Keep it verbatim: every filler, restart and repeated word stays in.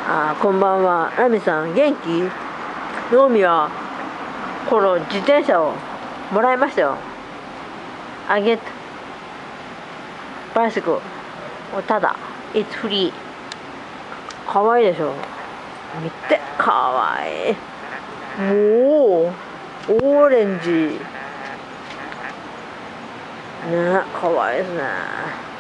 あー、こんばんは。ラミさん、元気？ノーミは、この自転車をもらいましたよ。あげた。バイスクをただ、It's free。かわいいでしょ。見て、かわいい。もう、オレンジ。ね、かわいいですね。